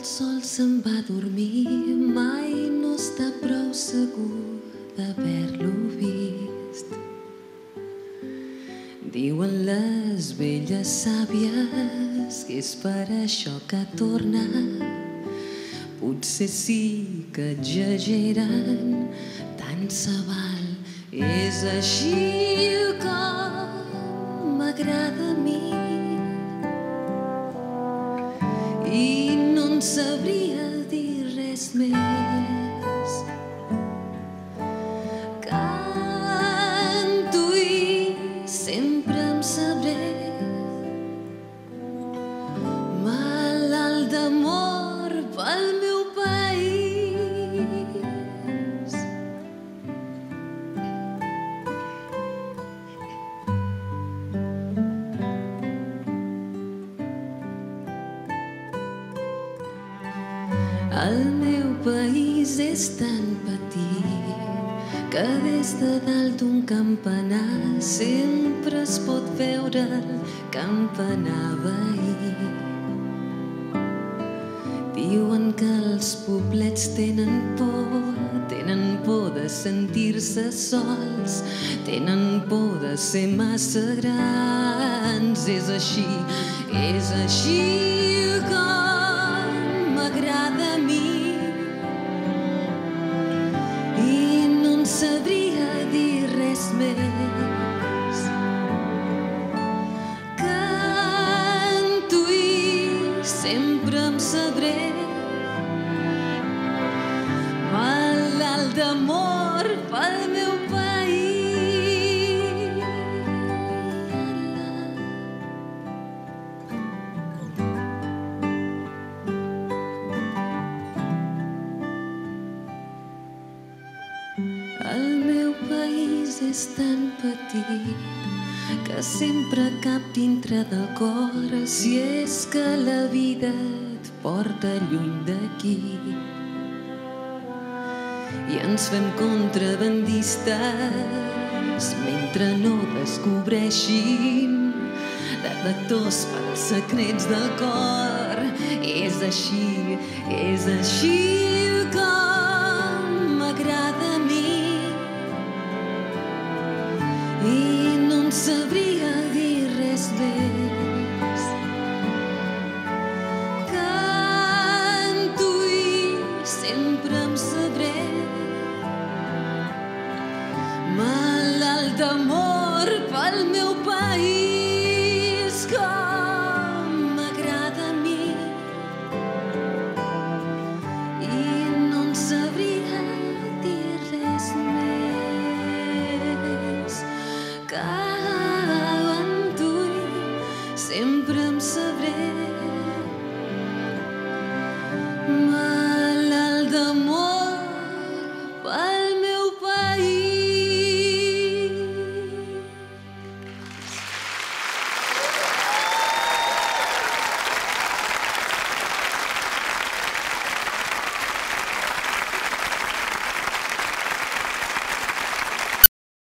sol se'n va dormir, mai no està prou segur d'haver-lo vist. Diuen les velles sàvies que és per això que torna. Potser sí que exageren, tant se val. És així com m'agrada a mi. I no en sabria dir res més. Canto i sempre em sabré malalt d'amor pel meu país. El meu país és tan petit que des de dalt d'un campanar sempre es pot veure el campanar veí. Diuen que els poblets tenen por de sentir-se sols, tenen por de ser massa grans. És així com m'agrada a mi. I no en sabria dir res més. Canto i sempre em sabré malalt d'amor pel meu país. El meu país és tan petit que sempre cap dintre del cor, si és que la vida et porta lluny d'aquí. I ens fem contrabandistes mentre no descobreixin detectors pels secrets del cor. És així com m'agrada a mi. I no en sabria dir res més. Canto i sempre em sabré malalt d'amor pel meu país. Com m'agrada a mi. I no en sabria dir res més. Canto i sempre em sabré